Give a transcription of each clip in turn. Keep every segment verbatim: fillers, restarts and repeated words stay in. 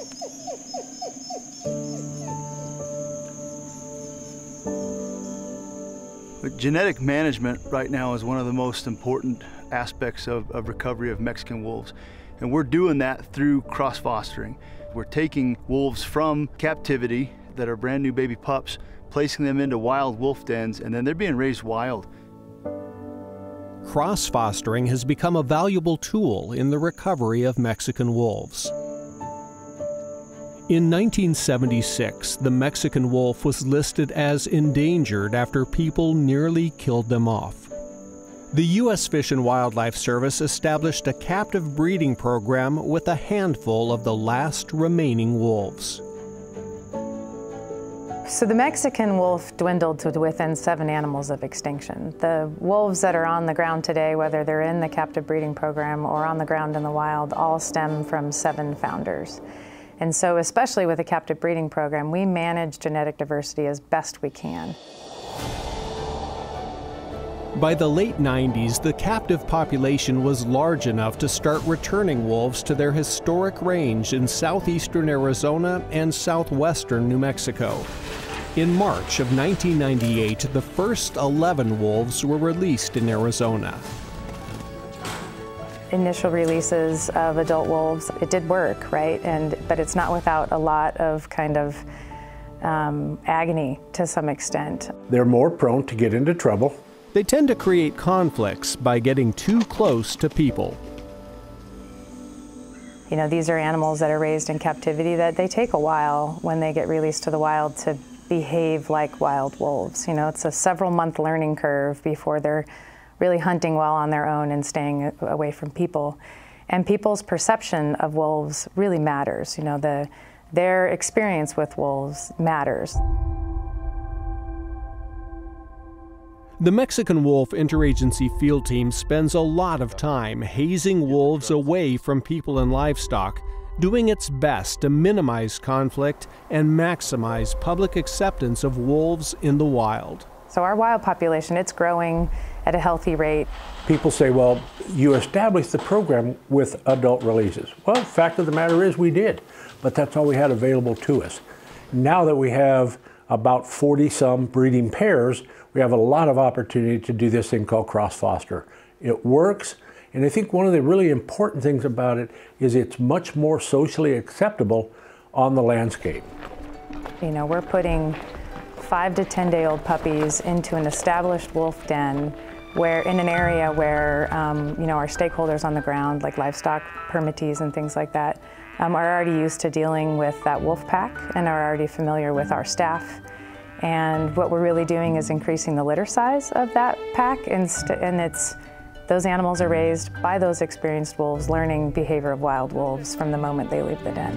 But genetic management right now is one of the most important aspects of, of recovery of Mexican wolves. And we're doing that through cross-fostering. We're taking wolves from captivity that are brand new baby pups, placing them into wild wolf dens, and then they're being raised wild. Cross-fostering has become a valuable tool in the recovery of Mexican wolves. In nineteen seventy-six, the Mexican wolf was listed as endangered after people nearly killed them off. The U S Fish and Wildlife Service established a captive breeding program with a handful of the last remaining wolves. So the Mexican wolf dwindled to within seven animals of extinction. The wolves that are on the ground today, whether they're in the captive breeding program or on the ground in the wild, all stem from seven founders. And so especially with the captive breeding program, we manage genetic diversity as best we can. By the late nineties, the captive population was large enough to start returning wolves to their historic range in southeastern Arizona and southwestern New Mexico. In March of nineteen ninety-eight, the first eleven wolves were released in Arizona. Initial releases of adult wolves, it did work, right? And, but it's not without a lot of kind of um, agony to some extent. They're more prone to get into trouble. They tend to create conflicts by getting too close to people. You know, these are animals that are raised in captivity that they take a while when they get released to the wild to behave like wild wolves. You know, it's a several month learning curve before they're really hunting well on their own and staying away from people. And people's perception of wolves really matters. You know, the, their experience with wolves matters. The Mexican Wolf Interagency Field Team spends a lot of time hazing wolves away from people and livestock, doing its best to minimize conflict and maximize public acceptance of wolves in the wild. So our wild population, it's growing at a healthy rate. People say, well, you established the program with adult releases. Well, the fact of the matter is we did, but that's all we had available to us. Now that we have about forty some breeding pairs, we have a lot of opportunity to do this thing called cross-foster. It works, and I think one of the really important things about it is it's much more socially acceptable on the landscape. You know, we're putting five to ten day old puppies into an established wolf den where in an area where, um, you know, our stakeholders on the ground, like livestock permittees and things like that, um, are already used to dealing with that wolf pack and are already familiar with our staff. And what we're really doing is increasing the litter size of that pack, and, and it's, those animals are raised by those experienced wolves, learning behavior of wild wolves from the moment they leave the den.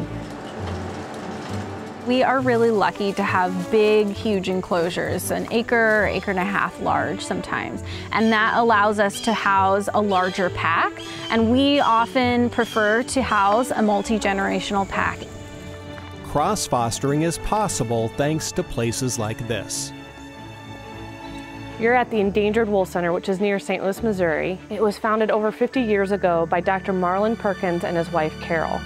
We are really lucky to have big, huge enclosures, an acre, acre and a half large sometimes. And that allows us to house a larger pack. And we often prefer to house a multi-generational pack. Cross-fostering is possible thanks to places like this. You're at the Endangered Wolf Center, which is near Saint Louis, Missouri. It was founded over fifty years ago by Doctor Marlon Perkins and his wife, Carol.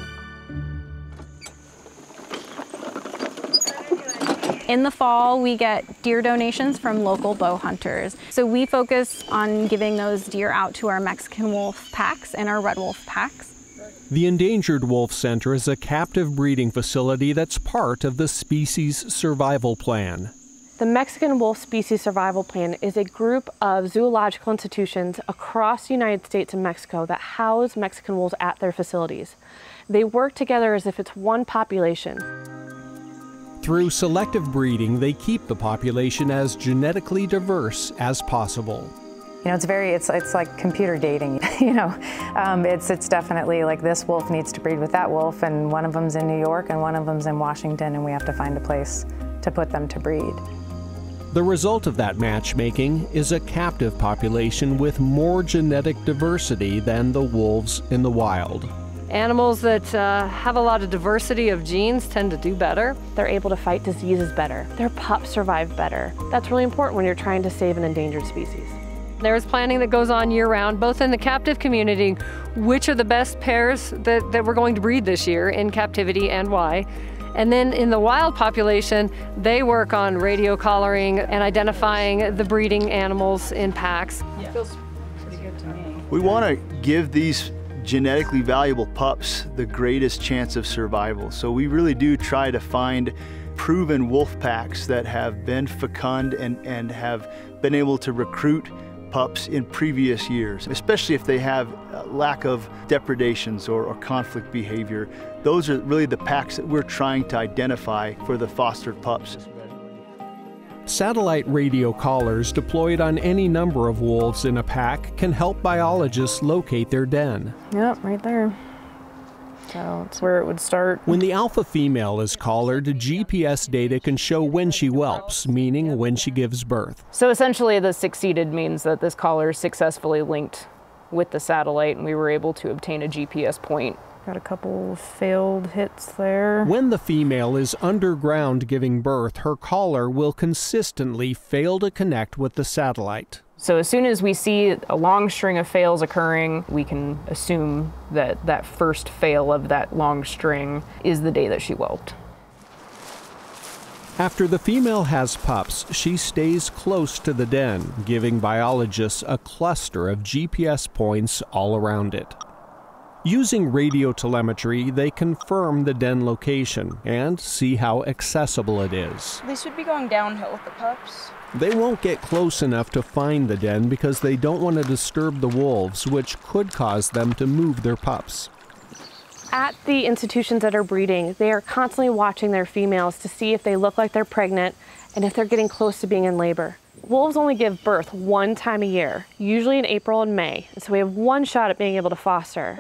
In the fall, we get deer donations from local bow hunters. So we focus on giving those deer out to our Mexican wolf packs and our red wolf packs. The Endangered Wolf Center is a captive breeding facility that's part of the Species Survival Plan. The Mexican Wolf Species Survival Plan is a group of zoological institutions across the United States and Mexico that house Mexican wolves at their facilities. They work together as if it's one population. Through selective breeding, they keep the population as genetically diverse as possible. You know, it's very, it's, it's like computer dating, you know. Um, it's, it's definitely like this wolf needs to breed with that wolf, and one of them's in New York and one of them's in Washington, and we have to find a place to put them to breed. The result of that matchmaking is a captive population with more genetic diversity than the wolves in the wild. Animals that uh, have a lot of diversity of genes tend to do better. They're able to fight diseases better. Their pups survive better. That's really important when you're trying to save an endangered species. There's planning that goes on year-round, both in the captive community, which are the best pairs that, that we're going to breed this year in captivity and why. And then in the wild population, they work on radio collaring and identifying the breeding animals in packs. Yeah. Feels pretty good to me. We want to give these genetically valuable pups the greatest chance of survival. So we really do try to find proven wolf packs that have been fecund and, and have been able to recruit pups in previous years, especially if they have a lack of depredations or, or conflict behavior. Those are really the packs that we're trying to identify for the fostered pups. Satellite radio collars deployed on any number of wolves in a pack can help biologists locate their den. Yep, right there. So it's where it would start. When the alpha female is collared, G P S data can show when she whelps, meaning when she gives birth. So essentially the succeeded means that this collar successfully linked with the satellite and we were able to obtain a G P S point. Got a couple failed hits there. When the female is underground giving birth, her collar will consistently fail to connect with the satellite. So as soon as we see a long string of fails occurring, we can assume that that first fail of that long string is the day that she whelped. After the female has pups, she stays close to the den, giving biologists a cluster of G P S points all around it. Using radio telemetry, they confirm the den location and see how accessible it is. They should be going downhill with the pups. They won't get close enough to find the den because they don't want to disturb the wolves, which could cause them to move their pups. At the institutions that are breeding, they are constantly watching their females to see if they look like they're pregnant and if they're getting close to being in labor. Wolves only give birth one time a year, usually in April and May, so we have one shot at being able to foster.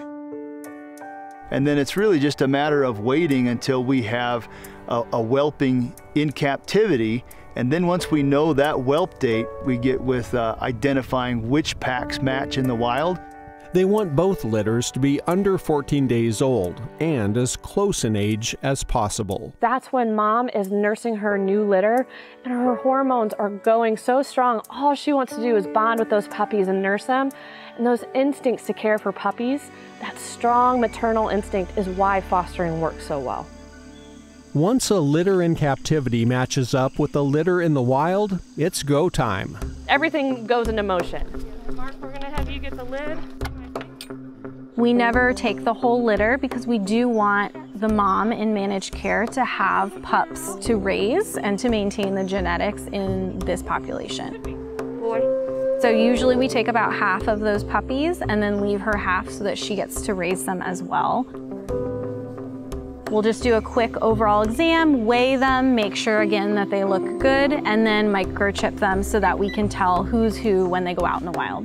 And then it's really just a matter of waiting until we have a, a whelping in captivity. And then once we know that whelp date, we get with uh, identifying which packs match in the wild. They want both litters to be under fourteen days old and as close in age as possible. That's when mom is nursing her new litter and her hormones are going so strong. All she wants to do is bond with those puppies and nurse them. And those instincts to care for puppies, that strong maternal instinct is why fostering works so well. Once a litter in captivity matches up with a litter in the wild, it's go time. Everything goes into motion. Mark, we're gonna have you get the lid. We never take the whole litter because we do want the mom in managed care to have pups to raise and to maintain the genetics in this population. So usually we take about half of those puppies and then leave her half so that she gets to raise them as well. We'll just do a quick overall exam, weigh them, make sure again that they look good, and then microchip them so that we can tell who's who when they go out in the wild.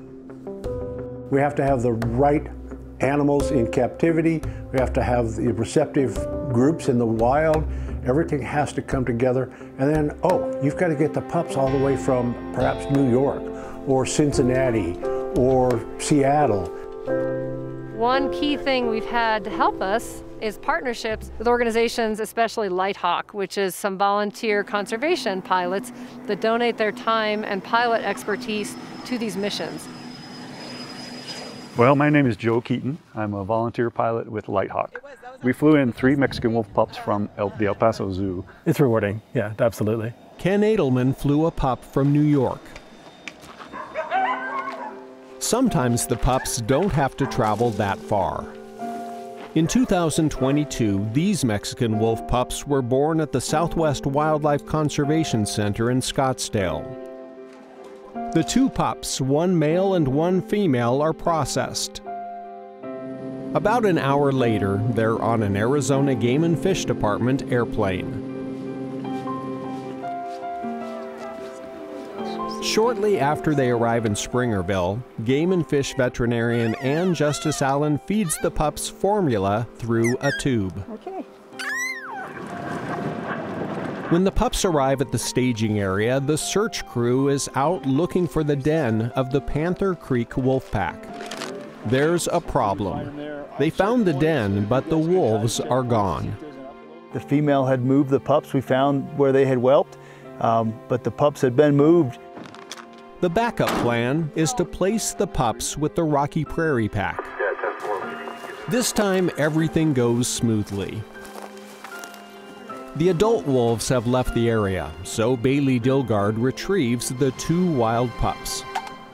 We have to have the right animals in captivity. We have to have the receptive groups in the wild. Everything has to come together. And then, oh, you've got to get the pups all the way from perhaps New York or Cincinnati or Seattle. One key thing we've had to help us is partnerships with organizations, especially Lighthawk, which is some volunteer conservation pilots that donate their time and pilot expertise to these missions. Well, my name is Joe Keaton. I'm a volunteer pilot with Lighthawk. We flew in three Mexican wolf pups from El, the El Paso Zoo. It's rewarding, yeah, absolutely. Ken Edelman flew a pup from New York. Sometimes the pups don't have to travel that far. In two thousand twenty-two, these Mexican wolf pups were born at the Southwest Wildlife Conservation Center in Scottsdale. The two pups, one male and one female, are processed. About an hour later, they're on an Arizona Game and Fish Department airplane. Shortly after they arrive in Springerville, Game and Fish veterinarian Ann Justice Allen feeds the pups formula through a tube. Okay. When the pups arrive at the staging area, the search crew is out looking for the den of the Panther Creek wolf pack. There's a problem. They found the den, but the wolves are gone. The female had moved the pups. We found where they had whelped, um, but the pups had been moved. The backup plan is to place the pups with the Rocky Prairie pack. This time, everything goes smoothly. The adult wolves have left the area, so Bailey Dilgard retrieves the two wild pups.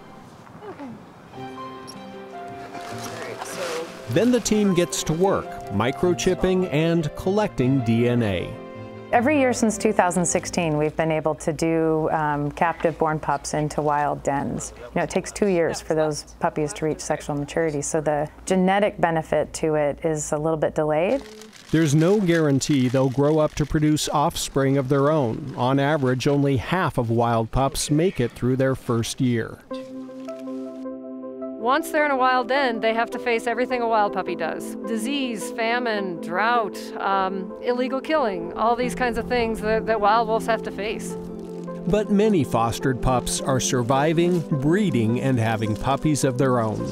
Then the team gets to work, microchipping and collecting D N A. Every year since two thousand sixteen, we've been able to do um, captive-born pups into wild dens. You know, it takes two years for those puppies to reach sexual maturity, so the genetic benefit to it is a little bit delayed. There's no guarantee they'll grow up to produce offspring of their own. On average, only half of wild pups make it through their first year. Once they're in a wild den, they have to face everything a wild puppy does. Disease, famine, drought, um, illegal killing, all these kinds of things that, that wild wolves have to face. But many fostered pups are surviving, breeding, and having puppies of their own.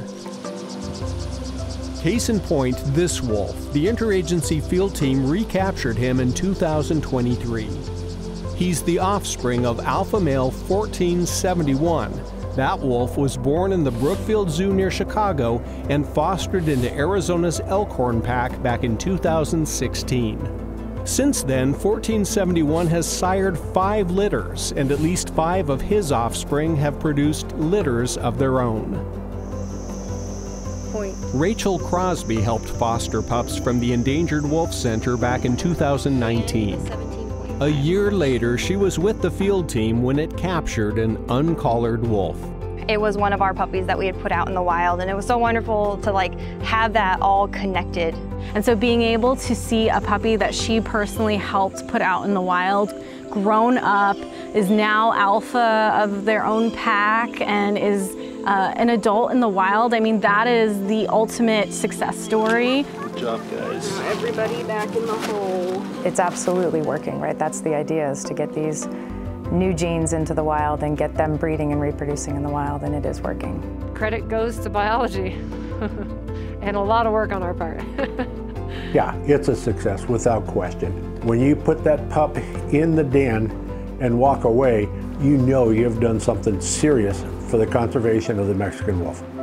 Case in point, this wolf. The interagency field team recaptured him in two thousand twenty-three. He's the offspring of alpha male fourteen seventy-one. That wolf was born in the Brookfield Zoo near Chicago and fostered into Arizona's Elkhorn pack back in two thousand sixteen. Since then, fourteen seventy-one has sired five litters, and at least five of his offspring have produced litters of their own. Point. Rachel Crosby helped foster pups from the Endangered Wolf Center back in two thousand nineteen. A year later, she was with the field team when it captured an uncollared wolf. It was one of our puppies that we had put out in the wild, and it was so wonderful to like have that all connected. And so being able to see a puppy that she personally helped put out in the wild, grown up, is now alpha of their own pack, and is uh, an adult in the wild, I mean, that is the ultimate success story. Good job, guys. Everybody back in the hole. It's absolutely working, right? That's the idea, is to get these new genes into the wild and get them breeding and reproducing in the wild, and it is working. Credit goes to biology and a lot of work on our part. Yeah, it's a success without question. When you put that pup in the den and walk away, you know you've done something serious for the conservation of the Mexican wolf.